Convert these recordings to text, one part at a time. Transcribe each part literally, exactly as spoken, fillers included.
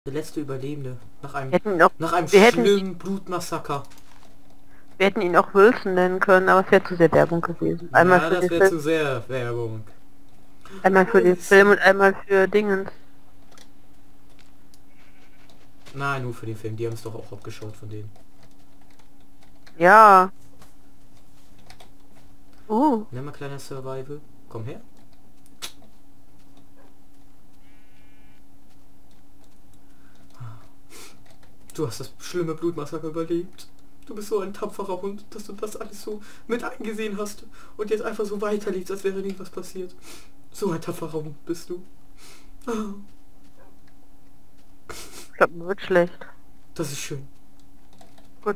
Der letzte Überlebende. Nach einem, Auch, nach einem wir schlimmen hätten, Blutmassaker. wir hätten ihn auch Wilson nennen können, aber es wäre zu sehr Werbung gewesen. Einmal Ja, für das den wäre Film, zu sehr Werbung. einmal für den Film und einmal für Dingens. Nein, nur für den Film. Die haben es doch auch abgeschaut von denen. Ja. Uh. Nimm mal kleiner Survival. Komm her. Du hast das schlimme Blutmassaker überlebt. Du bist so ein tapferer Hund, dass du das alles so mit eingesehen hast und jetzt einfach so weiterlebst, als wäre nie was passiert. So ein tapferer Hund bist du. Ich glaube, mir wird schlecht. Das ist schön. Gut.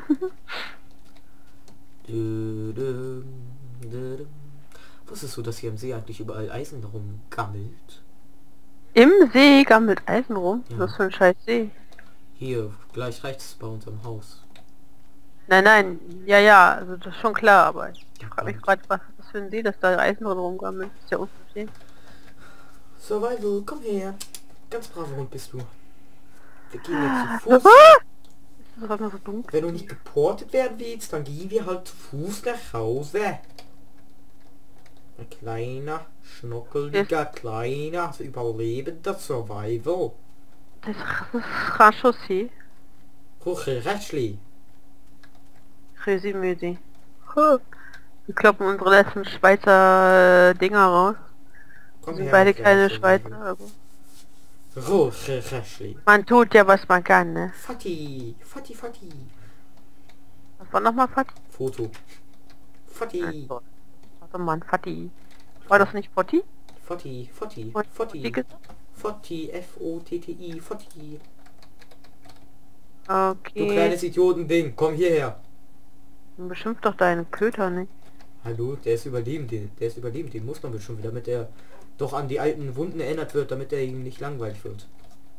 Was ist so, dass hier im See eigentlich überall Eisen rumgammelt? Im See gammelt Eisen rum? Ja. Was für ein scheiß See? Hier, gleich rechts bei unserem Haus. Nein, nein, ja, ja, also das ist schon klar, aber ich Ja, frage mich und- gerade, was ist das für ein See, dass da Eisen drin rumgammelt? Das ist ja unverständlich. Survival, komm her. Ganz braver Hund bist du. Wir gehen jetzt zu Ah! Fuß. Ist das einfach so dunkel? Wenn du nicht geportet werden willst, dann gehen wir halt zu Fuß nach Hause. Ein kleiner, schnuckeliger, kleiner, überlebender Survival. Das ist, das ist Rachaussee. Hoche Ratschli. Resi-Müsi. Huh. Wir kloppen unsere letzten Schweizer äh, Dinger raus. Komm Wir sind her, beide kleiner keine Survival. Schweizer. Aber Hoche Ratschli. man tut ja, was man kann, ne? Fatti, Fatti, Fatti. Was war nochmal Fatti? Foto. Fatti. Warte mal, Fatti. War das nicht Fotti? Fotti, Fotti, Fotti Fotti. gesagt? Fotti, F O T T I, Fotti. Du Okay. kleines Idiotending, komm hierher. Dann beschimpft doch deinen Köter nicht. Hallo, der ist überlebend, den, der ist überlebend, den muss man bestimmt, damit er doch an die alten Wunden erinnert wird, damit er ihm nicht langweilig wird.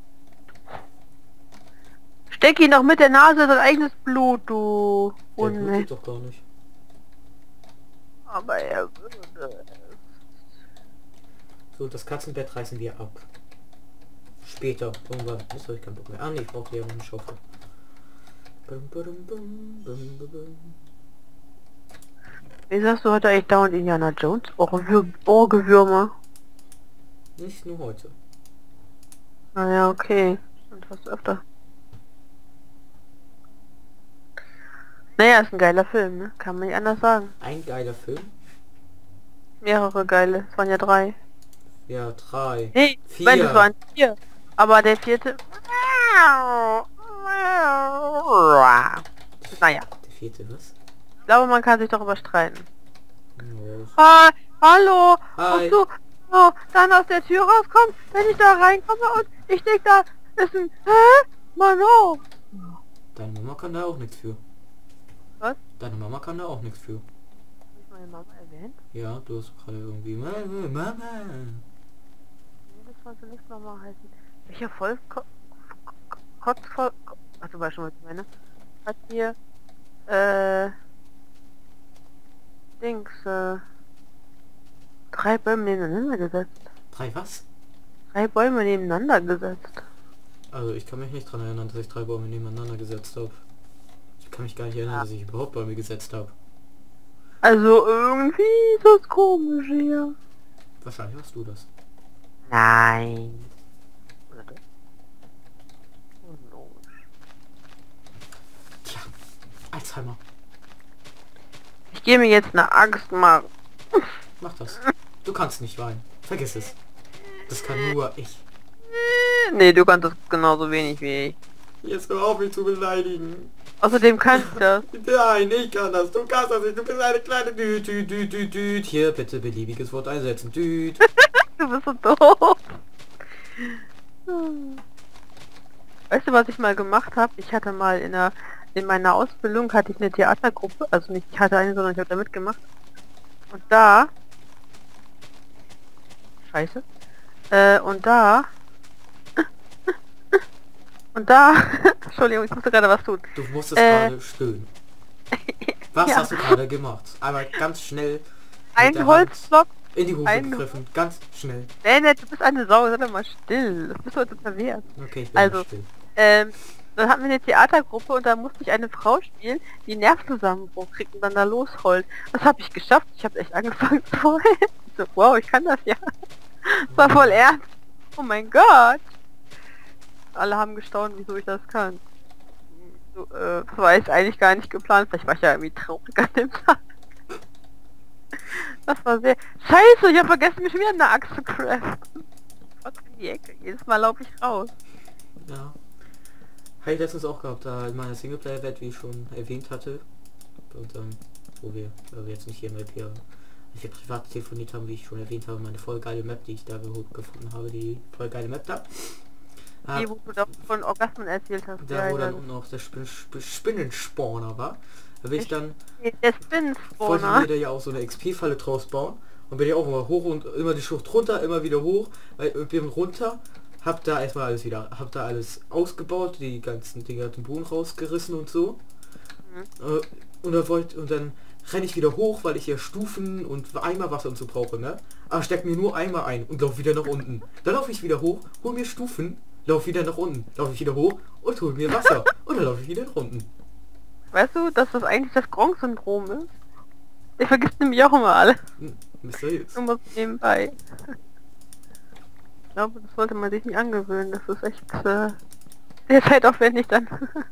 Steck ihn doch mit der Nase in dein eigenes Blut, du Der Hunde. blutet doch gar nicht. Aber er würde... So, das Katzenbett reißen wir ab. Später, irgendwann. Jetzt habe ich keinen Bock mehr. Ah ne, ich brauche ja noch eine Schaufel. Bum, badum, bum, bum, bum, bum. Wie sagst du heute eigentlich dauernd Indiana Jones? Ohrwür- Ohrgewürmer. Nicht nur heute. Naja, okay. Und was öfter. Naja, ist ein geiler Film, ne? Kann man nicht anders sagen. Ein geiler Film. Mehrere geile. Es waren ja drei. Ja, drei. Nee, Vier. Moment, es waren vier. Aber der vierte... Naja. Der vierte, was? Ich glaube, man kann sich doch überstreiten. Ja. Ah, hallo! Hi. Ob du oh, dann aus der Tür rauskommst, wenn ich da reinkomme und ich denke, da ist ein... Hä? Mann, oh! Deine Mama kann da auch nichts für. Was? Deine Mama kann da auch nichts für. Hab ich meine Mama erwähnt? Ja, du hast gerade irgendwie... Mama, Mama. Nee, das wollte nicht Mama heißen. Welcher Volk... Kotzvolk... Ach, du weißt schon, was ich meine. Hat hier... Äh... Dings, äh... drei Bäume nebeneinander gesetzt. Drei was? Drei Bäume nebeneinander gesetzt. Also ich kann mich nicht dran erinnern, dass ich drei Bäume nebeneinander gesetzt habe. Ich kann mich gar nicht erinnern, Ja. dass ich überhaupt Bäume gesetzt habe. Also irgendwie ist das komisch hier. Wahrscheinlich hast du das. Nein. Oder doch? Unlogisch. Tja, Alzheimer. Ich gehe mir jetzt eine Axt machen. Mach das. Du kannst nicht weinen. Vergiss es. Das kann nur ich. Nee, du kannst das genauso wenig wie ich. Jetzt hör auf, mich zu beleidigen. Außerdem kannst du das. Nein, ich kann das. Du kannst das nicht. Du bist eine kleine Düt, Düt, Düt, Düt, Düt. Hier, bitte beliebiges Wort einsetzen. Düt. Du bist so doof. Weißt du, was ich mal gemacht habe? Ich hatte mal in der in meiner Ausbildung hatte ich eine Theatergruppe, also nicht ich hatte eine, sondern ich habe da mitgemacht. Und da Scheiße. Äh, und da und da Entschuldigung, ich musste gerade was tun. Du musstest Äh. gerade stöhnen. Was Ja. hast du gerade gemacht? Einmal ganz schnell. mit der Ein Hand. Holzblock In die Hose Ein- gegriffen. Ganz schnell. Bennett, du bist eine Sau, sei doch mal still. Das bist du heute verwehrt. Okay, ich bin Also, mal still. ähm, dann hatten wir eine Theatergruppe und da musste ich eine Frau spielen, die einen Nervenzusammenbruch kriegt und dann da losheult. Das habe ich geschafft. Ich habe echt angefangen zu heulen. Ich so, wow, ich kann das ja. Das war voll ernst. Oh mein Gott. Alle haben gestaunt, wieso ich das kann. So, äh, das war jetzt eigentlich gar nicht geplant. Vielleicht war ich ja irgendwie traurig an dem Tag. Das war sehr... Scheiße, ich habe vergessen, mich schon wieder eine Axt zu craften. Trotzdem in die Ecke. Jedes Mal laufe ich raus. Ja. Habe ich letztens auch gehabt, da in meiner Singleplayer-Welt, wie ich schon erwähnt hatte. Und ähm, wo wir äh, jetzt nicht hier im L P, ich hier privat telefoniert haben, wie ich schon erwähnt habe, meine voll geile Map, die ich da geholt gefunden habe, die voll geile Map da. Ah, Die, wo du doch von Orgasmen erzählt hast. da ja, wo ja. dann unten noch der Spin Sp Spinnenspawner war. Da will ich dann, Der wollte ich Spin-Spawner. mir da ja auch so eine X P-Falle draus bauen. Und bin ich auch immer hoch und immer die Schlucht runter, immer wieder hoch, weil ich bin runter, hab da erstmal alles wieder, hab da alles ausgebaut, die ganzen die ganzen Boden rausgerissen und so. Mhm. Äh, und dann wollte und dann renne ich wieder hoch, weil ich hier Stufen und Eimer Wasser und so brauche, ne? Aber steck mir nur Eimer ein und lauf wieder nach unten. Dann laufe ich wieder hoch, hol mir Stufen, lauf wieder nach unten, laufe ich wieder hoch und hol mir Wasser und dann laufe ich wieder nach unten. Weißt du, dass das eigentlich das Gronk-Syndrom ist? Ich vergisst nämlich auch immer alles. Hm, mysteriös. Du musst nebenbei. Ich glaube, das sollte man sich nicht angewöhnen. Das ist echt äh, sehr zeitaufwendig dann.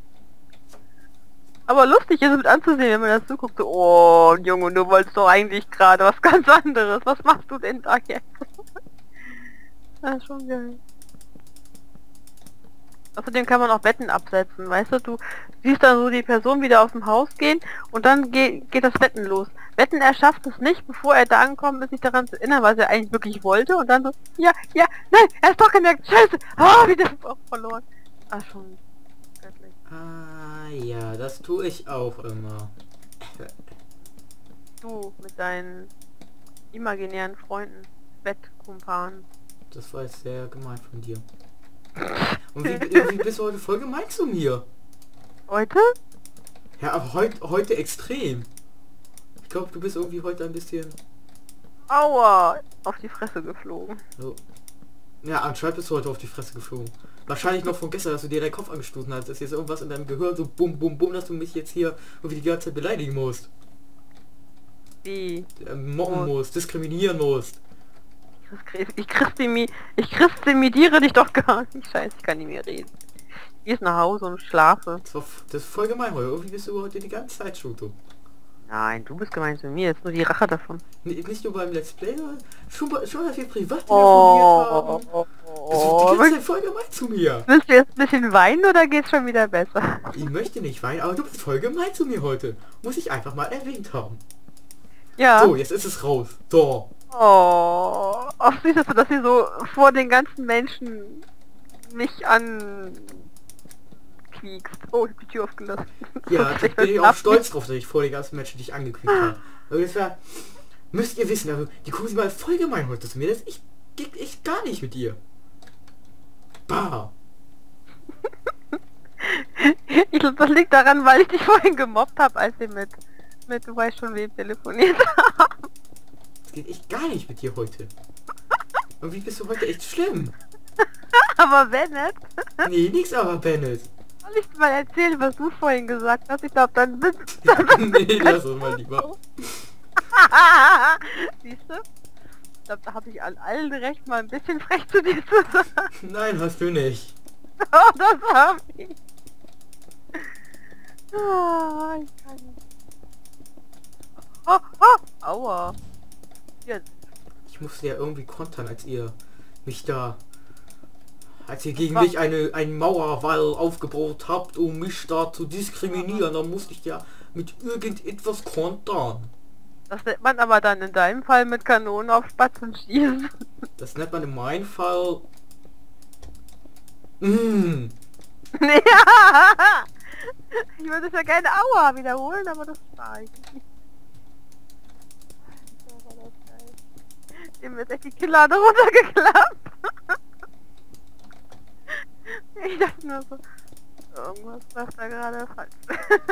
Aber lustig ist es mit anzusehen, wenn man das zuguckt. So, oh, Junge, du wolltest doch eigentlich gerade was ganz anderes. Was machst du denn da jetzt? Das ist schon geil. Außerdem kann man auch Wetten absetzen, weißt du? Du siehst dann so die Person wieder aus dem Haus gehen und dann ge geht das Wetten los. Wetten, er schafft es nicht, bevor er da angekommen ist, sich daran zu erinnern, was er eigentlich wirklich wollte und dann so, ja, ja, nein, er ist doch gemerkt, scheiße, ah, wieder auch verloren. Ah, schon göttlich. Ah ja, das tue ich auch immer. Du mit deinen imaginären Freunden, Wettkumpanen. Das war jetzt sehr gemein von dir. Und wie, irgendwie bist du heute voll gemein zu mir? Heute? Ja, aber heut, heute extrem. Ich glaube, du bist irgendwie heute ein bisschen... Aua! Auf die Fresse geflogen. So. Ja, anscheinend bist du heute auf die Fresse geflogen. Wahrscheinlich noch von gestern, dass du dir deinen Kopf angestoßen hast. Ist jetzt irgendwas in deinem Gehirn so bum bum bum, dass du mich jetzt hier irgendwie die ganze Zeit beleidigen musst. Wie? Äh, mobben musst, diskriminieren musst. Ich christimi ich christimidiere dich doch gar nicht. Scheiße, ich kann nicht mehr reden. Ich gehe nach Hause und schlafe. Das, war, das ist voll gemein heute. Irgendwie bist du heute die ganze Zeit schon so. Nein, du bist gemein zu mir. Jetzt nur die Rache davon. N nicht nur beim Let's Play, sondern schon, bei- schon als wir privat Oh, telefoniert haben. oh, Das ist oh, die ganze Zeit voll gemein zu mir. willst du jetzt ein bisschen weinen oder geht's schon wieder besser? Ich möchte nicht weinen, aber du bist voll gemein zu mir heute. Muss ich einfach mal erwähnt haben. Ja. So, jetzt ist es raus. So. Oh, auch süß, dass du das hier so vor den ganzen Menschen mich an quiekst. Oh, ich hab die Tür aufgelassen. Ja, Das da ist bin ich echt auch ab- stolz drauf, dass ich vor den ganzen Menschen dich angequiekt habe. Aber das war, müsst ihr wissen, also die Kusi war voll gemein heute zu mir. Das ich geht echt gar nicht mit ihr. Bah. Ich glaube, das liegt daran, weil ich dich vorhin gemobbt habe, als wir mit, mit, du weißt schon, wem telefoniert haben. Das geht echt gar nicht mit dir heute. Und wie bist du heute echt schlimm? Aber Bennett, Nee, nix aber, Bennett. soll ich mal erzählen, was du vorhin gesagt hast? Ich glaube, dann sitzt Nee, lass uns mal lieber. Siehst du? Ich glaube, da habe ich an allen recht, mal ein bisschen frech zu dir zu sagen. Nein, hast du nicht. Oh, das habe ich. Ah, ich kann nicht. Oh, oh, aua. Jetzt. Ich musste ja irgendwie kontern, als ihr mich da... Als ihr gegen Was? mich eine, einen Mauerwall aufgebaut habt, um mich da zu diskriminieren, dann musste ich ja mit irgendetwas kontern. Das nennt man aber dann in deinem Fall mit Kanonen auf Spatzen schießen. Das nennt man in meinem Fall... Mmh. Ja. Ich würde es ja gerne Aua wiederholen, aber das war ich nicht. Alter, war das geil. Dem ist echt die Kinnlade runtergeklappt. Ich dachte nur so, irgendwas läuft da gerade falsch.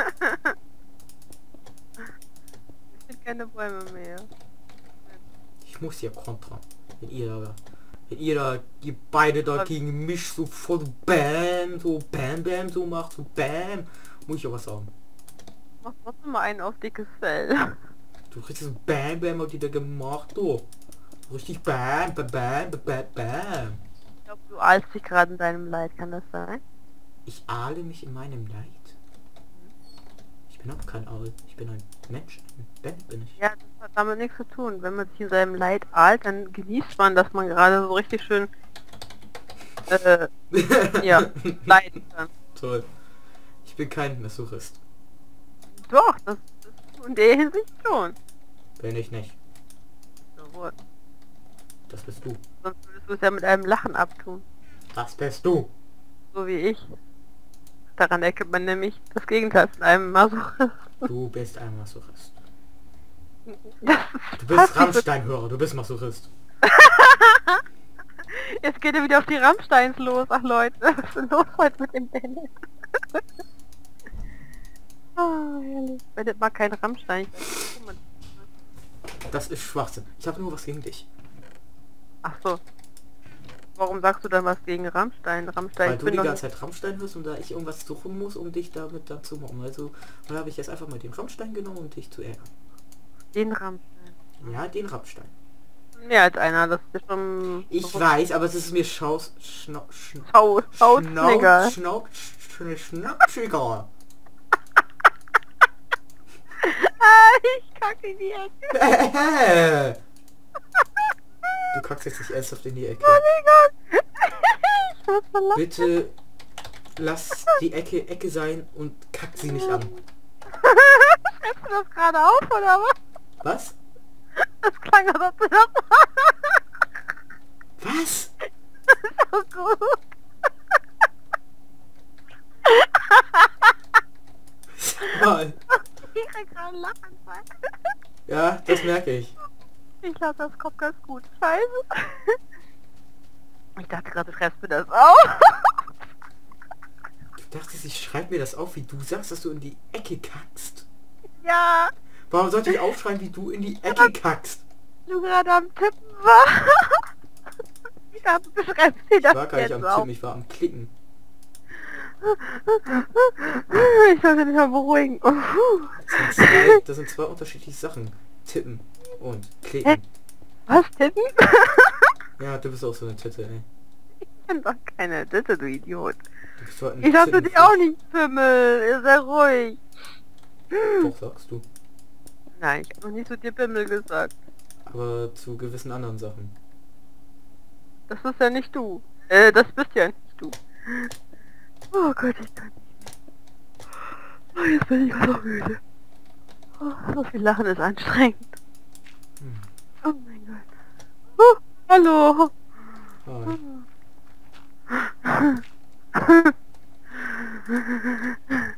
Ich finde keine Bäume mehr. Ich Ich muss hier kontern. Wenn ihr da, wenn ihr da, ihr beide da gegen mich so voll Bam, so Bam Bam so macht, so Bam, muss ich ja was sagen. Mach trotzdem mal einen auf dickes Fell. Du richtig so Bam Bam hat die da gemacht, du. Richtig Bam Bam Bam Bam Bam. Ich glaube, du ahlst dich gerade in deinem Leid, kann das sein? Ich ahle mich in meinem Leid. Ich bin auch kein Aal. Ich bin ein Mensch. Ein Band bin ich. Ja, das hat damit nichts zu tun. Wenn man sich in seinem Leid ahlt, dann genießt man, dass man gerade so richtig schön äh, ja, leiden kann. Toll. Ich bin kein Masochist. Doch, das ist in der Hinsicht schon. Bin ich nicht. So, what? Das bist du. Sonst würdest du es ja mit einem Lachen abtun. Das bist du. So wie ich. Daran erkennt man nämlich das Gegenteil von einem Masochist. Du bist ein Masochist. Das Du bist Rammstein-Hörer, du bist Masochist. Jetzt geht er wieder auf die Rammsteins los. Ach Leute, was ist denn los heute mit dem Bennett? Ah, herrlich. Bennett mag kein Rammstein. Ich weiß nicht, wo man Das ist Schwachsinn. Ich habe nur was gegen dich. Ach so. Warum sagst du dann was gegen Rammstein? Rammstein, Weil ich du bin die doch ganze nicht Zeit Rammstein hörst und da ich irgendwas suchen muss, um dich damit dann zu machen. Also dann habe ich jetzt einfach mal den Rammstein genommen, um dich zu ärgern. den Rammstein. Ja, den Rammstein. Mehr als einer, das ist schon... Ich weiß, aber es ist mir schaus... Schnau... Schn Schau, schau, Schnaub... Schnaub... Schnaub... Schnaubschiger. Ah, ich kacke in die Ecke. Du kackst jetzt nicht ernsthaft in die Ecke. Oh mein Gott. Ich muss so lachen. Bitte lass die Ecke Ecke sein und kack sie nicht an. Schreibst du das gerade auf, oder was? Was? Das klang, als ob du das... Was? so gut. Sag mal. Ich krieg gerade einen Lachanfall. Ja, das merke ich. Ich glaube, das kommt ganz gut. Scheiße. Ich dachte gerade, du schreibst mir das auf. Du dachtest, ich schreibe mir das auf, wie du sagst, dass du in die Ecke kackst. Ja, Warum sollte ich aufschreiben, wie du in die Ecke kackst? du gerade am Tippen war. Ich dachte, du schreibst dir Ich das war gar nicht jetzt am auf. Tippen, ich war am Klicken. Ich sollte mich mal beruhigen. Das sind zwei, das sind zwei unterschiedliche Sachen. Tippen und klicken. Was, Tippen? Ja, du bist auch so eine Titte, ey. Ich bin doch keine Titte, du Idiot. Du bist so ein Ich dachte dich Tittenfisch. auch nicht Pimmel. Sei ruhig. Doch, sagst du. Nein, ich habe noch nie zu dir Pimmel gesagt. Aber zu gewissen anderen Sachen. Das ist ja nicht du. Äh, das bist ja nicht du. Oh Gott, ich kann nicht mehr. Oh, jetzt bin ich so müde. Oh, so viel Lachen ist anstrengend. Hm. Oh mein Gott. Oh, hallo. Hi.